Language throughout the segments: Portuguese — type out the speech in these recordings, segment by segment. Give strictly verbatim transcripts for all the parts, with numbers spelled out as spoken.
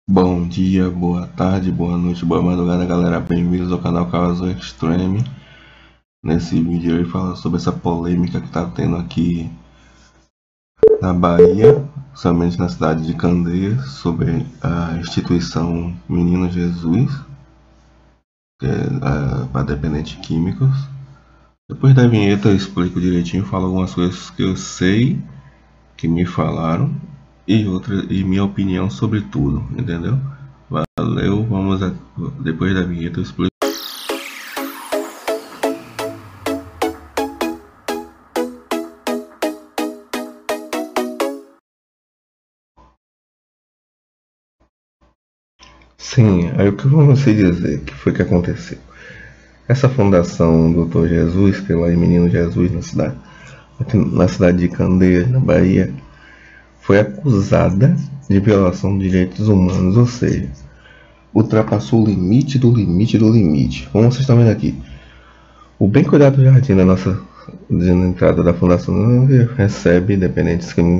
Bom dia, boa tarde, boa noite, boa madrugada, galera. Bem-vindos ao canal Caso Extreme. Nesse vídeo eu vou falar sobre essa polêmica que tá tendo aqui na Bahia, somente na cidade de Candeias, sobre a instituição Menino Jesus, que é para dependentes químicos. Depois da vinheta eu explico direitinho, falo algumas coisas que eu sei, que me falaram, e outra e minha opinião sobre tudo, entendeu? Valeu, vamos a, depois da vinheta eu explico. Sim, aí o que vamos se dizer que foi que aconteceu? Essa fundação doutor Jesus, que é lá em Menino Jesus, na cidade, aqui na cidade de Candeias, na Bahia, foi acusada de violação de direitos humanos, ou seja, ultrapassou o limite do limite do limite. Como vocês estão vendo aqui, o Bem Cuidado Jardim da nossa de entrada da fundação recebe dependentes que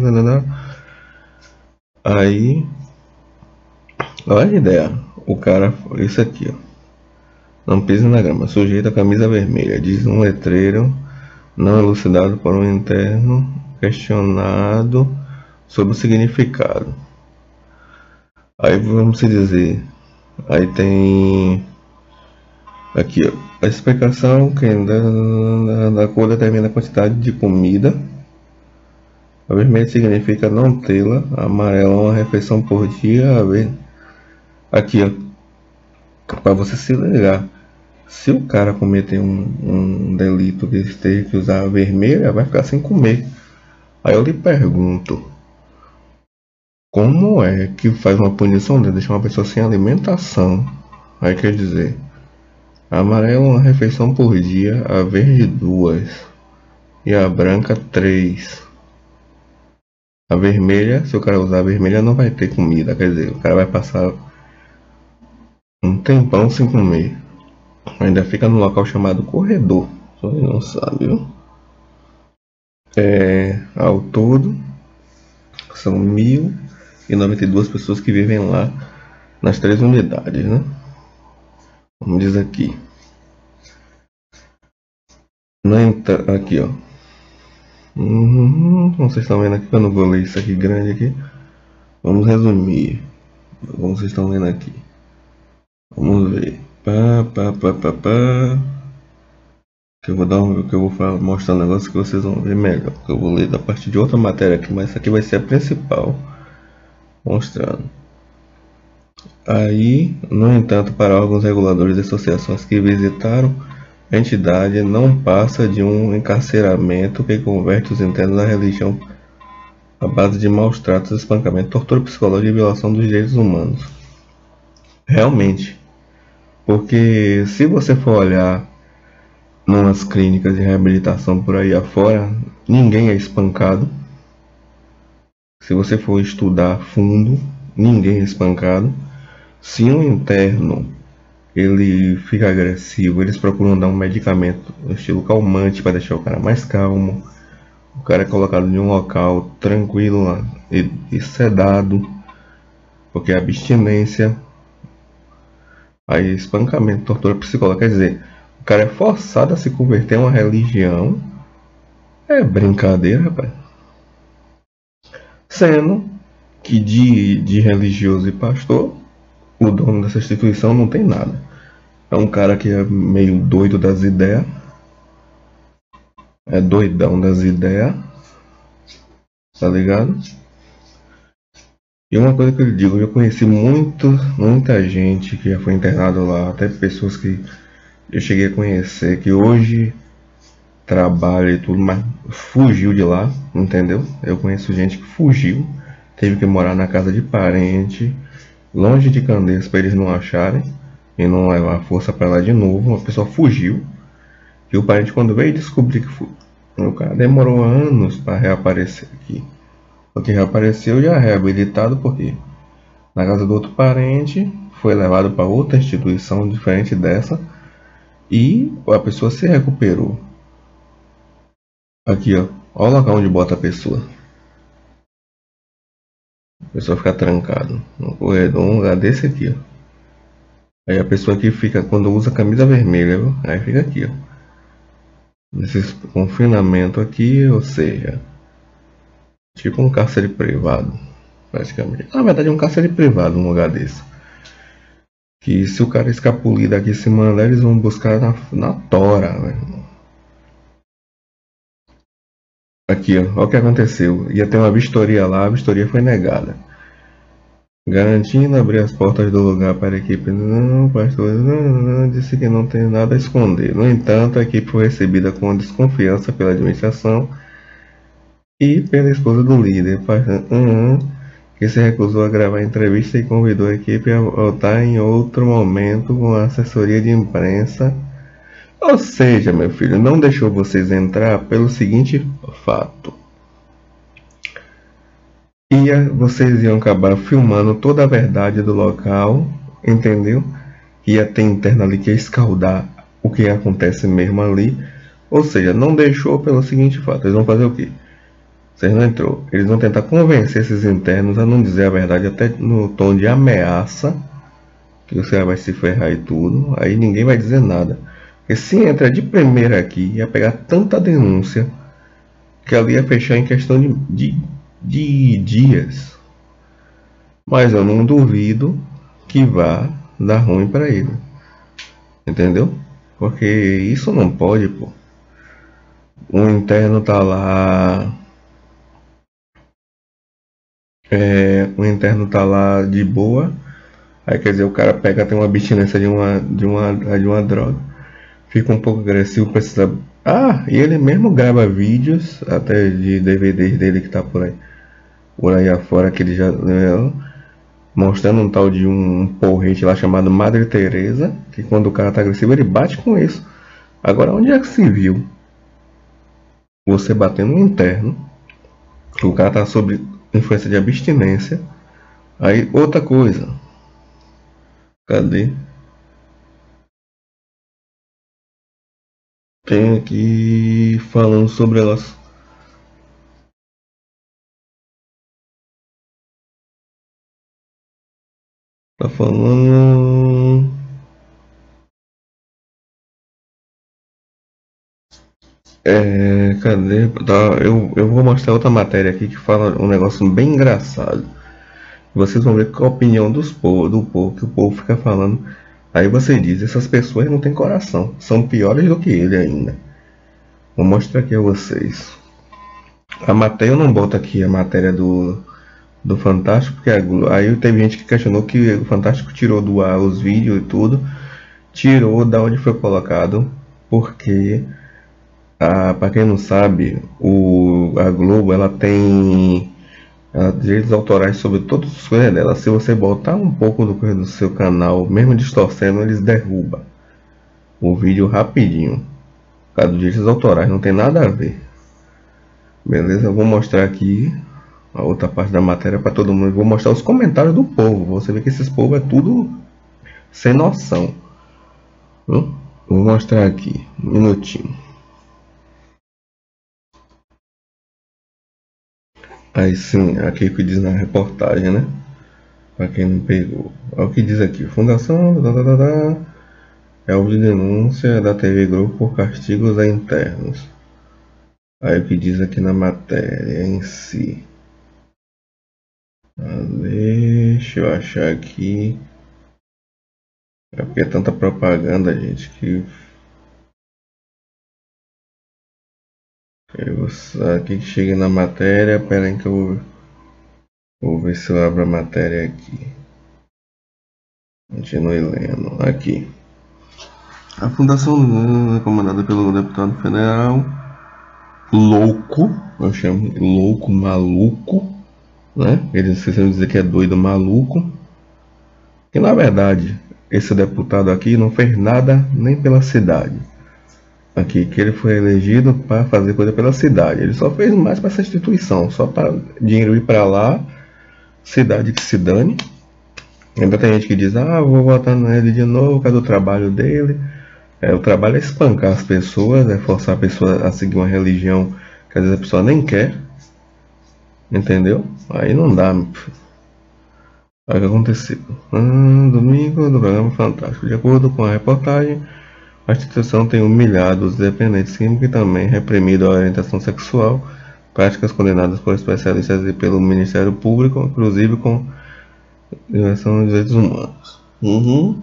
aí, olha a ideia, o cara, isso aqui, ó. Não pise na grama, sujeito a camisa vermelha, diz um letreiro não elucidado por um interno questionado sobre o significado. Aí vamos se dizer, aí tem aqui, ó, a explicação que da, da cor determina a quantidade de comida. A vermelha significa não tê-la, a amarela uma refeição por dia, a ver aqui, ó, para você se ligar. Se o cara cometer um, um delito que esteja que usar a vermelha, vai ficar sem comer. Aí eu lhe pergunto, como é que faz uma punição de deixar uma pessoa sem alimentação? Aí quer dizer, a amarela uma refeição por dia, a verde duas e a branca três. A vermelha, se o cara usar a vermelha, não vai ter comida, quer dizer, o cara vai passar um tempão sem comer. Ainda fica no local chamado corredor, só ele não sabe, viu? É, ao todo, são mil e noventa e duas pessoas que vivem lá nas três unidades, né? Vamos dizer aqui. Entra, aqui, ó. Uhum, vocês estão vendo aqui, eu não vou ler isso aqui grande aqui. Vamos resumir. Como vocês estão vendo aqui. Vamos ver. Pá, pá, pá, pá, pá. Que eu vou dar um, que eu vou falar, mostrar um negócio que vocês vão ver melhor. Que eu vou ler da parte de outra matéria aqui, mas essa aqui vai ser a principal. Mostrando. Aí, no entanto, para órgãos reguladores e associações que visitaram a entidade, não passa de um encarceramento que converte os internos da religião à base de maus tratos, espancamento, tortura psicológica e violação dos direitos humanos. Realmente, porque se você for olhar numas clínicas de reabilitação por aí afora, ninguém é espancado. Se você for estudar a fundo, ninguém é espancado. Se um interno ele fica agressivo, eles procuram dar um medicamento estilo calmante para deixar o cara mais calmo. O cara é colocado em um local tranquilo e, e sedado, porque é abstinência. Aí espancamento, tortura psicológica, quer dizer, o cara é forçado a se converter em uma religião. É brincadeira, rapaz. Sendo que de, de religioso e pastor, o dono dessa instituição não tem nada. É um cara que é meio doido das ideias. É doidão das ideias. Tá ligado? E uma coisa que eu digo, eu conheci muito, muita gente que já foi internado lá, até pessoas que eu cheguei a conhecer, que hoje trabalha e tudo, mas fugiu de lá, entendeu? Eu conheço gente que fugiu, teve que morar na casa de parente, longe de Candeias para eles não acharem e não levar a força para lá de novo. Uma pessoa fugiu e o parente, quando veio descobrir que foi, o cara demorou anos para reaparecer aqui. Porque reapareceu já reabilitado, porque na casa do outro parente foi levado para outra instituição diferente dessa e a pessoa se recuperou. Aqui, ó, olha o local onde bota a pessoa. A pessoa fica trancado no corredor, um lugar desse aqui, ó. Aí a pessoa que fica, quando usa camisa vermelha, viu? Aí fica aqui, ó. Nesse confinamento aqui, ou seja, tipo um cárcere privado, praticamente. Na verdade é um cárcere privado, um lugar desse. Que se o cara escapulir daqui em cima, eles vão buscar na, na tora, velho. Aqui, ó, olha o que aconteceu. Ia ter uma vistoria lá, a vistoria foi negada. Garantindo abrir as portas do lugar para a equipe. Não, pastor, não, não, disse que não tem nada a esconder. No entanto, a equipe foi recebida com desconfiança pela administração e pela esposa do líder, pastor, uh, que se recusou a gravar a entrevista e convidou a equipe a voltar em outro momento com a assessoria de imprensa. Ou seja, meu filho, não deixou vocês entrar pelo seguinte fato. Ia, vocês iam acabar filmando toda a verdade do local, entendeu? Ia ter interna ali que ia escaldar o que acontece mesmo ali. Ou seja, não deixou pelo seguinte fato. Eles vão fazer o quê? Vocês não entrou. Eles vão tentar convencer esses internos a não dizer a verdade, até no tom de ameaça, que você vai se ferrar e tudo. Aí ninguém vai dizer nada. Porque se entra de primeira aqui, ia pegar tanta denúncia que ali ia fechar em questão de, de, de dias. Mas eu não duvido que vá dar ruim para ele. Entendeu? Porque isso não pode, pô. O interno tá lá. É, o interno tá lá de boa. Aí quer dizer, o cara pega, tem uma abstinência de uma, de uma, de uma droga. Fica um pouco agressivo, precisa. Ah, e ele mesmo grava vídeos, até de D V Ds dele que tá por aí. Por aí afora, que ele já. Né, mostrando um tal de um porrete lá chamado Madre Teresa, que quando o cara tá agressivo ele bate com isso. Agora, onde é que se viu você batendo no interno, o cara tá sob influência de abstinência? Aí, outra coisa. Cadê? Tem aqui falando sobre elas. Tá falando. É, cadê? Tá, eu, eu vou mostrar outra matéria aqui que fala um negócio bem engraçado. Vocês vão ver qual a opinião dos povo, do povo, que o povo fica falando. Aí você diz, essas pessoas não têm coração, são piores do que ele ainda. Vou mostrar aqui a vocês. A matéria, eu não boto aqui a matéria do, do Fantástico, porque a, aí teve gente que questionou que o Fantástico tirou do ar os vídeos e tudo. Tirou da onde foi colocado, porque, para quem não sabe, o, a Globo ela tem ela, direitos autorais sobre todas as coisas dela. Se você botar um pouco do coisa do seu canal, mesmo distorcendo, eles derrubam o vídeo rapidinho. Por causa dos direitos autorais, não tem nada a ver. Beleza? Eu vou mostrar aqui a outra parte da matéria para todo mundo. Vou mostrar os comentários do povo. Você vê que esses povos é tudo sem noção. Hum? Vou mostrar aqui, um minutinho. Aí sim, aqui que diz na reportagem, né? Para quem não pegou. Olha o que diz aqui. Fundação da, da, da, da, é alvo de denúncia da T V Globo por castigos a internos. Aí o que diz aqui na matéria em si. Ah, deixa eu achar aqui. É porque é tanta propaganda, gente, que... Eu vou... Aqui que chega na matéria. Pera aí que eu vou... Vou ver se eu abro a matéria aqui. Continue lendo. Aqui. A fundação é comandada pelo deputado federal louco, eu chamo louco, maluco, né? Eles esqueceram de dizer que é doido, maluco. Que na verdade, esse deputado aqui não fez nada nem pela cidade. Aqui, que ele foi elegido para fazer coisa pela cidade. Ele só fez mais para essa instituição, só para dinheiro ir para lá, cidade que se dane. Ainda tem gente que diz, ah, vou votar nele de novo, por causa do trabalho dele. É, o trabalho é espancar as pessoas, é forçar a pessoa a seguir uma religião que às vezes a pessoa nem quer. Entendeu? Aí não dá. Olha o que aconteceu. Hum, domingo do programa Fantástico. De acordo com a reportagem, a instituição tem humilhado os dependentes químicos e também reprimido a orientação sexual, práticas condenadas por especialistas e pelo Ministério Público, inclusive com violação dos direitos humanos. Uhum.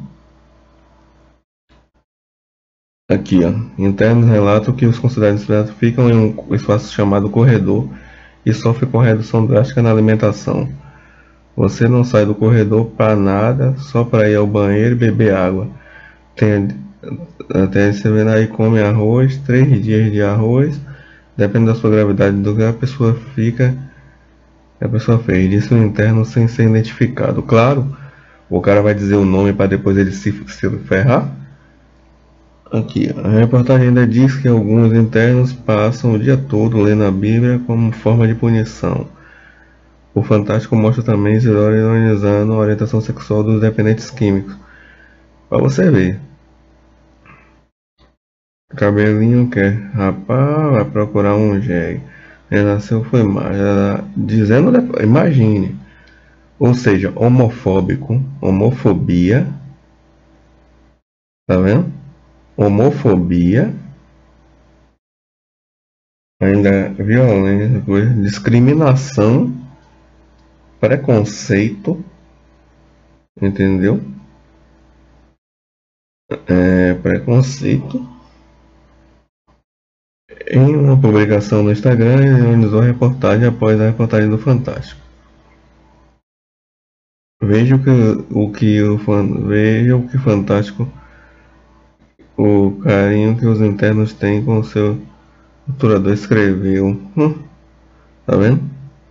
Aqui, ó. Internos relatam que os considerados ficam em um espaço chamado corredor e sofrem com redução drástica na alimentação. Você não sai do corredor para nada, só para ir ao banheiro e beber água. Tem, até você vendo aí, come arroz, três dias de arroz, depende da sua gravidade, do que a pessoa fica, a pessoa fez. Disse um interno sem ser identificado. Claro, o cara vai dizer o nome para depois ele se, se ferrar. Aqui, a reportagem ainda diz que alguns internos passam o dia todo lendo a Bíblia como forma de punição. O Fantástico mostra também Isidoro ironizando a orientação sexual dos dependentes químicos. Pra você ver. Cabelinho quer rapaz, vai procurar um jegue. Renasceu foi mais. Dizendo, imagine. Ou seja, homofóbico, homofobia. Tá vendo? Homofobia. Ainda violência, discriminação, preconceito, entendeu? É, preconceito. Em uma publicação no Instagram, ele organizou a reportagem após a reportagem do Fantástico. Veja o que o que o fan, veja o que Fantástico, o carinho que os internos têm com o seu torturador escreveu. Hum, tá vendo?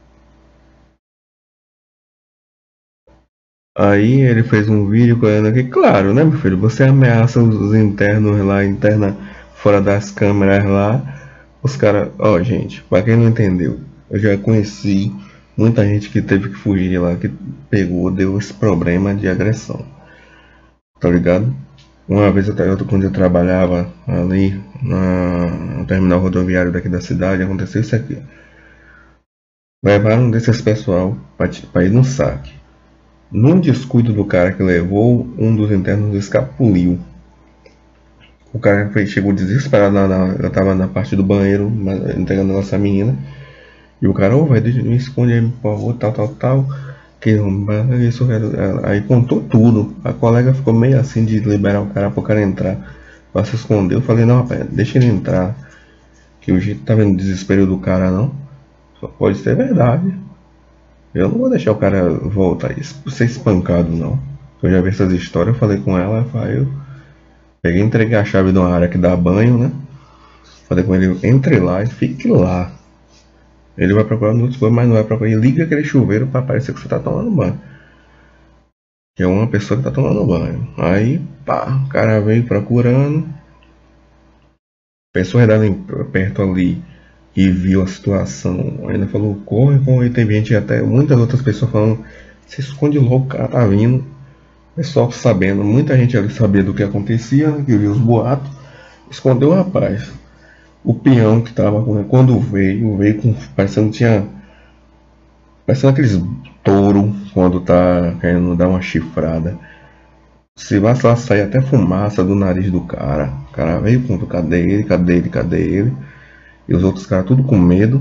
Aí ele fez um vídeo falando aqui, claro, né, meu filho? Você ameaça os internos lá, interna fora das câmeras lá. Os caras, ó, gente, pra quem não entendeu, eu já conheci muita gente que teve que fugir lá, que pegou, deu esse problema de agressão. Tá ligado? Uma vez, eu, quando eu trabalhava ali na, no terminal rodoviário daqui da cidade, aconteceu isso aqui. Levaram um desses pessoal para ir no saque. Num descuido do cara que levou, um dos internos escapuliu. O cara chegou desesperado, na, na, eu tava na parte do banheiro, entregando a nossa menina. E o cara, ô, oh, vai, me esconde aí, por favor, tal, tal, tal. Que isso, aí contou tudo. A colega ficou meio assim de liberar o cara pro cara entrar. Pra se esconder. Eu falei, não, rapaz, deixa ele entrar. Que o jeito tá vendo o desespero do cara, não. Só pode ser verdade. Eu não vou deixar o cara voltar e ser espancado, não. Eu já vi essas histórias, eu falei com ela, eu peguei e entreguei a chave de uma área que dá banho, né? Falei com ele, entre lá e fique lá. Ele vai procurar no outro, mas não vai procurar. Ele liga aquele chuveiro para parecer que você tá tomando banho. Que é uma pessoa que tá tomando banho. Aí, pá, o cara veio procurando. Pessoas dali perto ali e viu a situação. Ainda falou, corre, corre. E teve gente, até muitas outras pessoas falando, se esconde logo, o cara tá vindo. Pessoal sabendo, muita gente ali sabia do que acontecia, né, que viu os boatos. Escondeu o rapaz. O peão que tava com ele, quando veio, veio com, parecendo que tinha, parecendo aqueles touro quando tá querendo dar uma chifrada. Se vacilar, sair até fumaça do nariz do cara. O cara veio com, cadê ele, cadê ele, cadê ele? E os outros caras tudo com medo.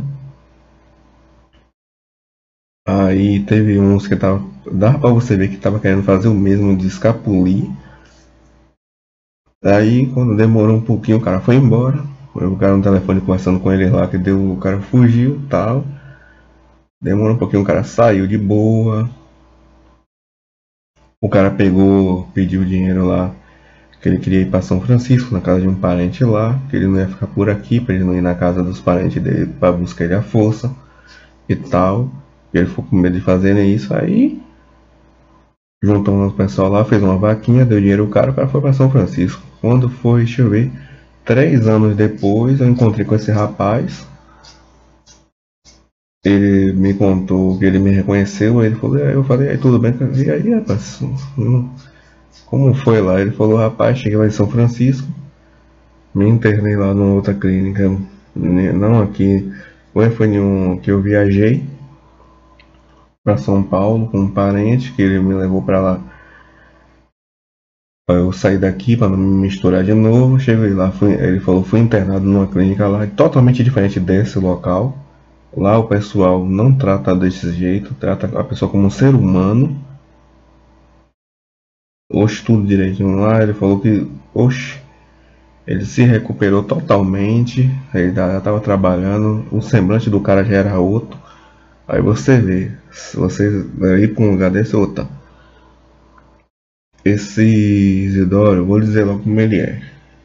Aí teve uns que tava, dava pra você ver que tava querendo fazer o mesmo, de escapulir. Aí quando demorou um pouquinho, o cara foi embora. O cara no telefone conversando com ele lá, que deu, o cara fugiu e tal. Demorou um pouquinho, o cara saiu de boa. O cara pegou, pediu dinheiro lá, que ele queria ir para São Francisco, na casa de um parente lá, que ele não ia ficar por aqui, para ele não ir na casa dos parentes dele para buscar ele à força e tal. E ele ficou com medo de fazerem isso, aí juntou um pessoal lá, fez uma vaquinha, deu dinheiro ao cara, o cara foi para São Francisco. Quando foi, deixa eu ver, três anos depois, eu encontrei com esse rapaz. Ele me contou que ele me reconheceu, aí ele falou, aí eu falei, aí tudo bem, e aí rapaz, como foi lá? Ele falou, rapaz, cheguei lá em São Francisco, me internei lá numa outra clínica, não aqui, foi em um que eu viajei, para São Paulo com um parente que ele me levou para lá. Eu saí daqui para não me misturar de novo. Cheguei lá, fui, ele falou, fui internado numa clínica lá, totalmente diferente desse local. Lá o pessoal não trata desse jeito, trata a pessoa como um ser humano. Oxe, tudo direitinho lá. Ele falou que, oxe, ele se recuperou totalmente. Ele já estava trabalhando, o semblante do cara já era outro. Aí você vê, se você ir para um lugar desse, outra. Esse Isidoro, eu vou dizer logo como ele é.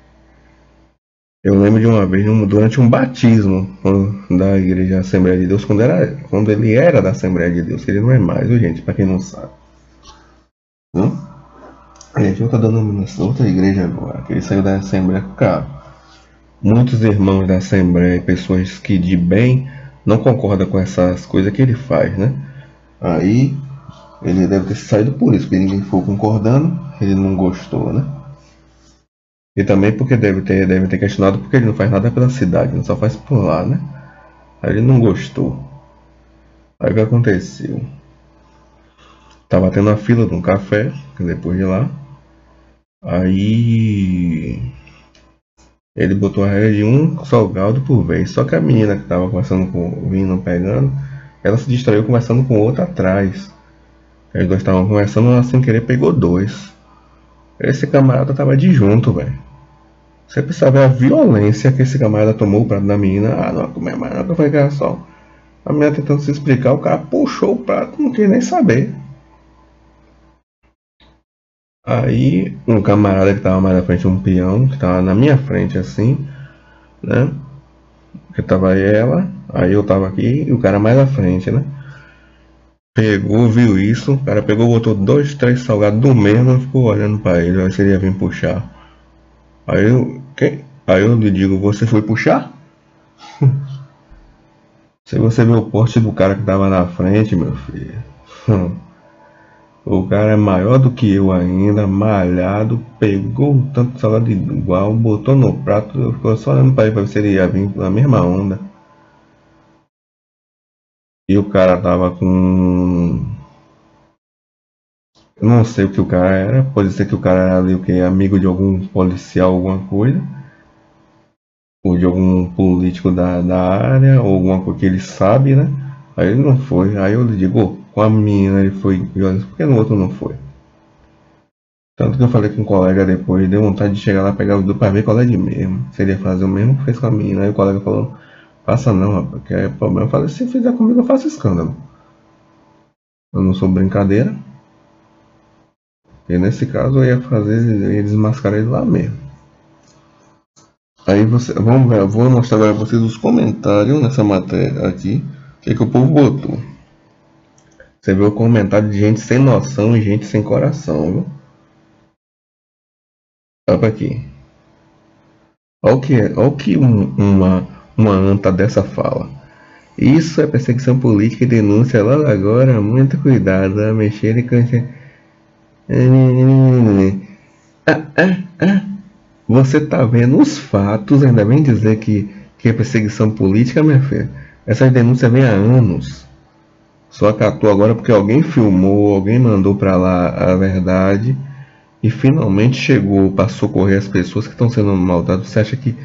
Eu lembro de uma vez, durante um batismo da Igreja Assembleia de Deus, quando, era, quando ele era da Assembleia de Deus, que ele não é mais, viu, gente, para quem não sabe. Hum? A gente outra denominação, outra igreja agora, que ele saiu da Assembleia, cara. Muitos irmãos da Assembleia, pessoas que de bem, não concordam com essas coisas que ele faz, né? Aí ele deve ter saído por isso, porque ninguém ficou concordando, ele não gostou, né? E também porque deve ter, deve ter questionado porque ele não faz nada pela cidade, ele só faz por lá, né? Aí ele não gostou. Aí o que aconteceu? Tava tendo a fila de um café, depois de lá. Aí ele botou a regra de um salgado por vez. Só que a menina que tava conversando com o vindo pegando, ela se distraiu conversando com outra atrás. Eles dois estavam conversando, ela sem querer pegou dois. Esse camarada tava de junto, velho. Você precisa ver a violência que esse camarada tomou o prato da menina. Ah, não, comer mais nada, foi que só. A menina tentando se explicar, o cara puxou o prato, não queria nem saber. Aí um camarada que tava mais na frente, um peão, que tava na minha frente assim, né? Que tava ela, aí eu tava aqui e o cara mais à frente, né? Pegou, viu isso, o cara pegou, botou dois, três salgados do mesmo e ficou olhando pra ele, aí se ele ia vir puxar. Aí eu, quem? Aí eu lhe digo, você foi puxar? Se você viu o porte do cara que tava na frente, meu filho. O cara é maior do que eu ainda, malhado, pegou um tanto de salada igual, botou no prato, eu ficou só olhando pra ele pra ver se ele ia vir na mesma onda. E o cara tava com... Eu não sei o que o cara era, pode ser que o cara era ali o que? Amigo de algum policial, alguma coisa. Ou de algum político da, da área, ou alguma coisa que ele sabe, né? Aí ele não foi, aí eu lhe digo, oh, com a menina ele foi, por que no outro não foi? Tanto que eu falei com um colega depois, deu vontade de chegar lá, pegar os dois pra ver qual é de mesmo. Se ele ia fazer o mesmo que fez com a menina. Aí o colega falou, faça não, rapaz, que é problema. Eu falei, se fizer comigo eu faço escândalo. Eu não sou brincadeira. E nesse caso eu ia fazer, eu ia desmascarar ele lá mesmo. Aí você, vamos ver, eu vou mostrar para vocês os comentários nessa matéria aqui. O que, que o povo botou. Você vê o comentário de gente sem noção e gente sem coração, viu? Olha aqui. Olha o que, olha o que um, uma, uma anta dessa fala. Isso é perseguição política e denúncia logo agora. Muito cuidado a mexer e cancha. Ah, ah, ah. Você tá vendo os fatos, ainda vem dizer que, que é perseguição política, minha filha. Essas denúncias vêm há anos. Só acatou agora porque alguém filmou, alguém mandou pra lá a verdade. E finalmente chegou para socorrer as pessoas que estão sendo maltratadas. Você acha que...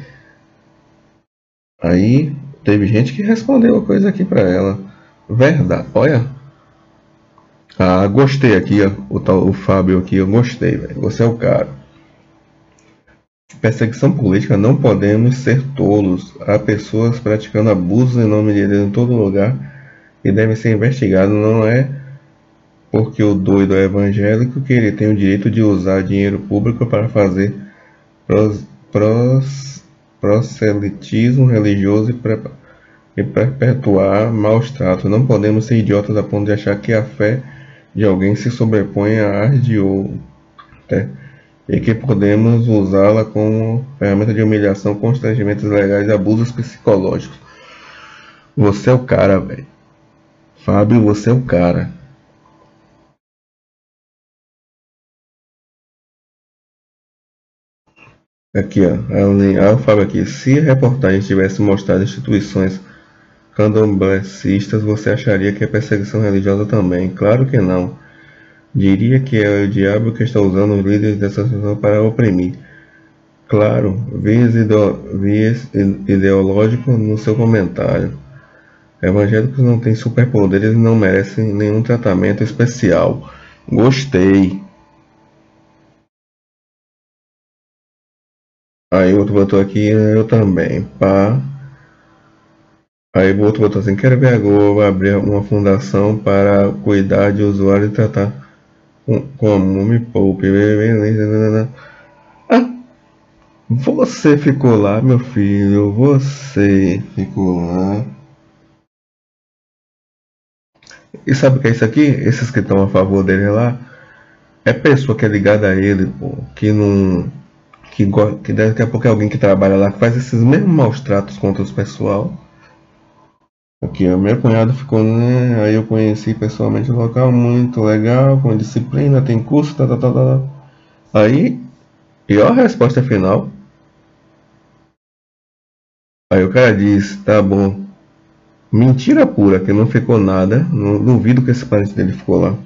Aí teve gente que respondeu a coisa aqui para ela. Verdade, olha. Ah, gostei aqui, ó. O, tal, o Fábio aqui, eu gostei, velho. Você é o cara. Perseguição política, não podemos ser tolos. Há pessoas praticando abusos em nome de Deus em todo lugar e devem ser investigados. Não é porque o doido é evangélico que ele tem o direito de usar dinheiro público para fazer pros, pros, proselitismo religioso e, pre, e perpetuar maus tratos. Não podemos ser idiotas a ponto de achar que a fé de alguém se sobrepõe à arte de outro, né? E que podemos usá-la como ferramenta de humilhação, constrangimentos legais e abusos psicológicos. Você é o cara, velho. Fábio, você é o cara. Aqui, ó. Olha o Fábio aqui. Se a reportagem tivesse mostrado instituições candomblecistas, você acharia que é perseguição religiosa também. Claro que não. Diria que é o diabo que está usando os líderes dessa situação para oprimir. Claro, viés, ideo, viés ideológico no seu comentário. Evangélicos não têm superpoderes e não merecem nenhum tratamento especial. Gostei. Aí o outro botou aqui, eu também. Pá. Aí o outro botou assim, quero ver a Globo abrir uma fundação para cuidar de usuários e tratar como me poupe. Ah, você ficou lá, meu filho. Você ficou lá. E sabe o que é isso aqui? Esses que estão a favor dele lá, é pessoa que é ligada a ele, pô, que não... Que, que daqui a pouco é alguém que trabalha lá, que faz esses mesmos maus tratos contra os pessoal. Aqui, ó, meu cunhado ficou, né? Aí eu conheci pessoalmente o local, muito legal, com disciplina, tem curso, tá, tá, tá, tá. Aí, e ó a resposta final. Aí o cara diz, tá bom. Mentira pura, que não ficou nada. Não duvido que esse parente dele ficou lá.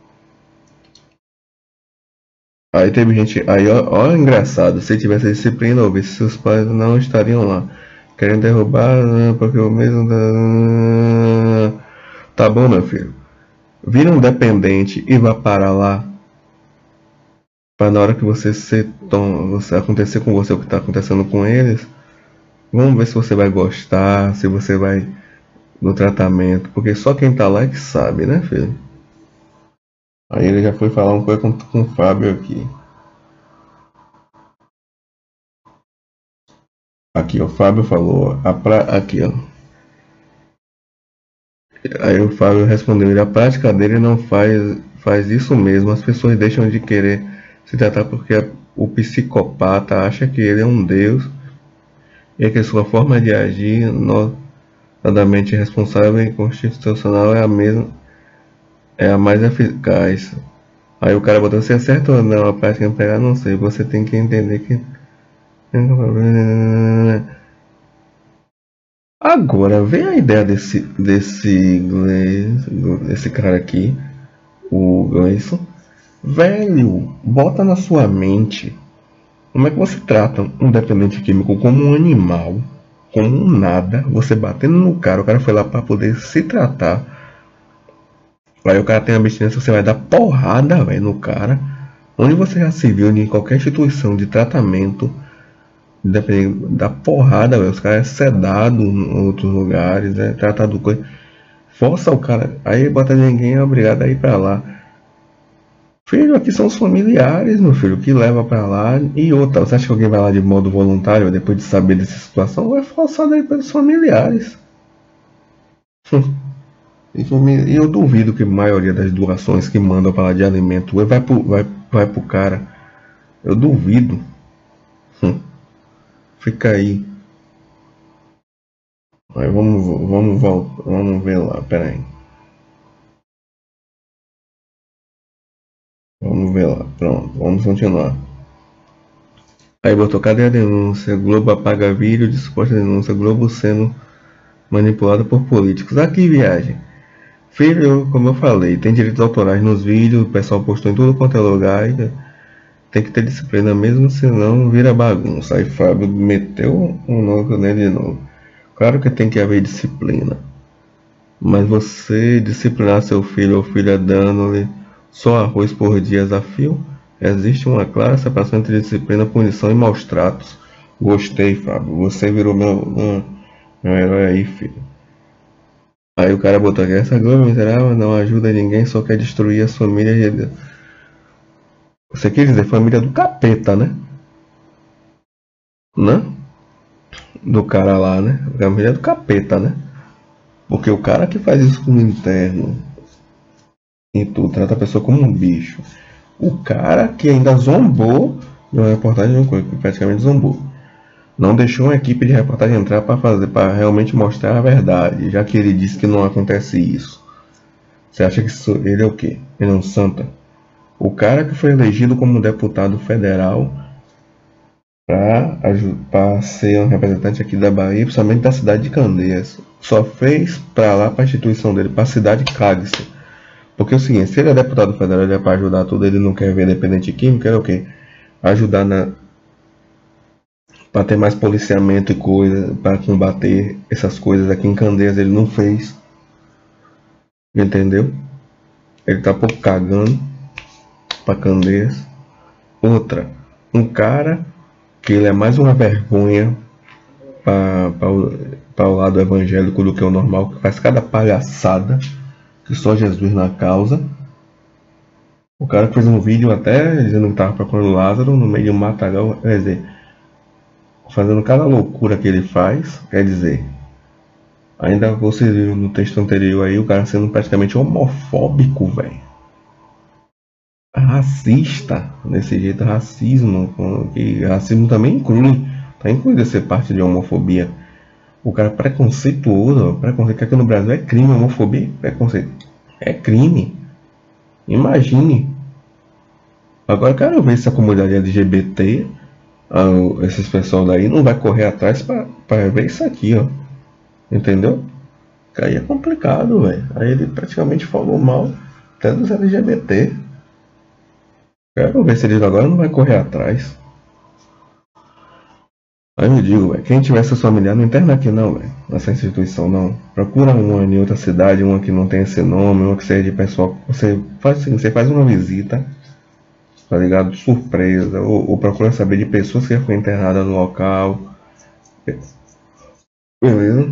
Aí teve gente, aí ó, ó engraçado, se tivesse disciplina, ou se seus pais não estariam lá. Querendo derrubar, porque o mesmo da... Tá bom, meu filho. Vira um dependente e vá para lá. Para na hora que você se tom... você acontecer com você o que está acontecendo com eles. Vamos ver se você vai gostar, se você vai do tratamento. Porque só quem tá lá é que sabe, né, filho? Aí ele já foi falar uma coisa com, com o Fábio aqui. Aqui, o Fábio falou. A pra... Aqui, ó. Aí o Fábio respondeu, a prática dele não faz, faz isso mesmo, as pessoas deixam de querer se tratar porque o psicopata acha que ele é um deus e que sua forma de agir notadamente responsável e constitucional é a mesma, é a mais eficaz. Aí o cara botou, se é certo ou não a prática empregar, não sei, você tem que entender que... Agora, vem a ideia desse, desse, desse cara aqui, o Gleison. Velho, bota na sua mente como é que você trata um dependente químico como um animal, como um nada, você batendo no cara, o cara foi lá para poder se tratar. Aí o cara tem abstinência, você vai dar porrada, velho, no cara. Onde você já se viu em qualquer instituição de tratamento, da porrada, véio. Os caras é sedado em outros lugares, né? Tratado coisa. Força o cara, aí bota ninguém é obrigado a ir pra lá. Filho, aqui são os familiares, meu filho, que leva pra lá. E outra, você acha que alguém vai lá de modo voluntário depois de saber dessa situação? Vai forçado aí pelos familiares. E eu duvido que a maioria das doações que mandam pra lá de alimento vai pro, vai, vai pro cara. Eu duvido. Fica aí. Aí vamos, vamos, vamos, vamos ver lá, pera aí. Vamos ver lá, pronto, vamos continuar. Aí botou, cadê a denúncia? Globo apaga vídeo de suposta denúncia, Globo sendo manipulada por políticos. Aqui, viagem. Filho, como eu falei, tem direitos autorais nos vídeos, o pessoal postou em tudo quanto é lugar. Tem que ter disciplina mesmo, senão vira bagunça. Aí Fábio meteu um novo nele de novo. Claro que tem que haver disciplina. Mas você disciplinar seu filho ou filha dando-lhe só arroz por dia a fio? Existe uma clara separação entre disciplina, punição e maus tratos. Gostei, Fábio. Você virou meu, meu, meu herói aí, filho. Aí o cara botou aqui, essa Globo miserável não ajuda ninguém, só quer destruir as famílias de... Você quer dizer família do capeta, né? Né? Do cara lá, né? Família do capeta, né? Porque o cara que faz isso com o interno e tu trata a pessoa como um bicho. O cara que ainda zombou de uma reportagem, que praticamente zombou. Não deixou uma equipe de reportagem entrar para fazer, para realmente mostrar a verdade, já que ele disse que não acontece isso. Você acha que isso, ele é o quê? Ele é um santa? O cara que foi elegido como deputado federal para ser um representante aqui da Bahia, principalmente da cidade de Candeias. Só fez para lá, para a instituição dele, para a cidade, cague-se. Porque é o seguinte, se ele é deputado federal, ele é para ajudar tudo, ele não quer ver dependente químico, ele é o quê? Ajudar na para ter mais policiamento e coisa, para combater essas coisas aqui em Candeias, ele não fez. Entendeu? Ele tá pouco cagando para Candeias. Outra, um cara que ele é mais uma vergonha para o lado evangélico do que o normal, que faz cada palhaçada que só Jesus na causa. O cara fez um vídeo até dizendo que estava procurando Lázaro no meio de um matagal, quer dizer, fazendo cada loucura que ele faz, quer dizer, ainda você viu no texto anterior aí o cara sendo praticamente homofóbico, velho. Racista, desse jeito, racismo, que racismo também inclui, tá incluído ser parte de homofobia. O cara preconceituoso, preconceito que aqui no Brasil é crime, homofobia, preconceito, é crime. Imagine. Agora eu quero ver se a comunidade L G B T, esses pessoal daí, não vai correr atrás para ver isso aqui, ó. Entendeu? Que aí é complicado, velho. Aí ele praticamente falou mal até dos L G B T. Quero ver se ele agora não vai correr atrás. Aí eu digo, véio, quem tiver seus familiares, não interna aqui não, velho. Nessa instituição não. Procura uma em outra cidade, uma que não tem esse nome, uma que seja de pessoal. Você faz assim, você faz uma visita, tá ligado? Surpresa. Ou, ou procura saber de pessoas que já foi internada no local. Beleza?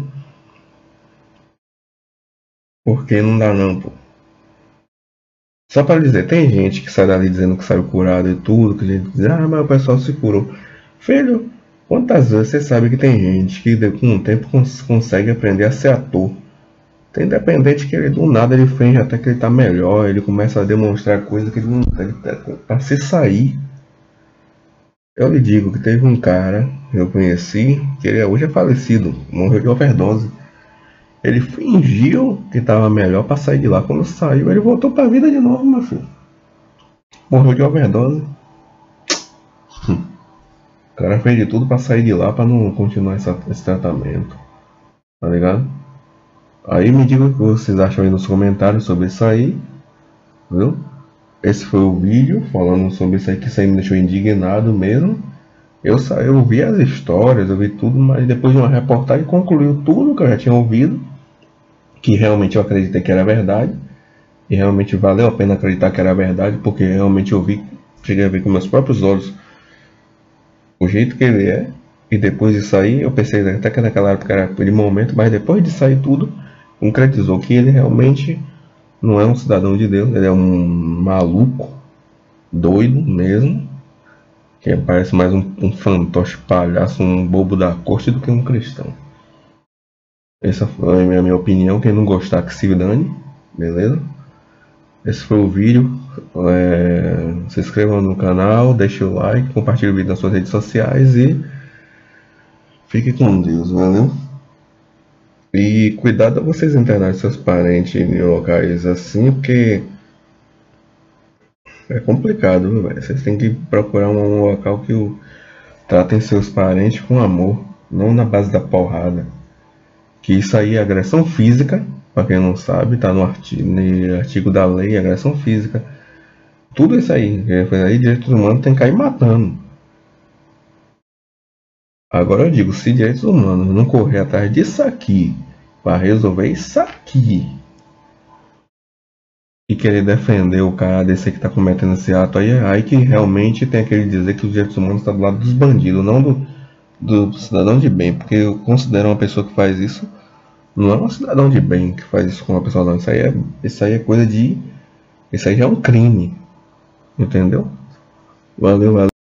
Porque não dá não, pô. Só para dizer, tem gente que sai dali dizendo que saiu curado e tudo, que a gente diz, ah, mas o pessoal se curou. Filho, quantas vezes você sabe que tem gente que com o tempo cons consegue aprender a ser ator? Tem dependente que ele do nada ele finge até que ele tá melhor, ele começa a demonstrar coisas que ele não tem para se sair. Eu lhe digo que teve um cara que eu conheci, que ele hoje é falecido, morreu de overdose. Ele fingiu que estava melhor para sair de lá. Quando saiu, ele voltou para a vida de novo, meu filho. Morreu de overdose. O cara fez de tudo para sair de lá, para não continuar essa, esse tratamento. Tá ligado? Aí me digam o que vocês acham aí nos comentários sobre isso aí. Viu? Esse foi o vídeo falando sobre isso aí, que isso aí me deixou indignado mesmo. Eu, eu vi as histórias, eu vi tudo, mas depois de uma reportagem concluiu tudo que eu já tinha ouvido, que realmente eu acreditei que era verdade, e realmente valeu a pena acreditar que era verdade, porque realmente eu vi, cheguei a ver com meus próprios olhos o jeito que ele é, e depois de sair, eu pensei até que naquela época era aquele momento, mas depois de sair tudo, concretizou que ele realmente não é um cidadão de Deus, ele é um maluco, doido mesmo, que parece mais um, um fantoche palhaço, um bobo da corte do que um cristão. Essa foi a minha, minha opinião. Quem não gostar que se dane, beleza? Esse foi o vídeo. É, se inscreva no canal, deixe o like, compartilhe o vídeo nas suas redes sociais e fique com Deus, valeu? E cuidado a vocês internarem seus parentes em locais assim, porque é complicado, viu, velho? Vocês têm que procurar um local que o... tratem seus parentes com amor, não na base da porrada. Que isso aí é agressão física, para quem não sabe, tá no artigo, no artigo da lei, agressão física. Tudo isso aí, aí direitos humanos tem que cair matando. Agora eu digo, se direitos humanos não correr atrás disso aqui, para resolver isso aqui, e querer defender o cara desse que está cometendo esse ato aí, aí que realmente tem aquele dizer que os direitos humanos estão do lado dos bandidos, não do, do cidadão de bem, porque eu considero uma pessoa que faz isso, não é um cidadão de bem que faz isso com uma pessoa não, isso aí é, isso aí é coisa de, isso aí já é um crime, entendeu? Valeu, valeu.